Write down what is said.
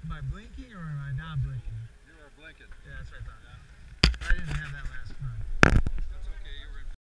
Am I blinking or am I not blinking? You are blinking. Yeah, that's right.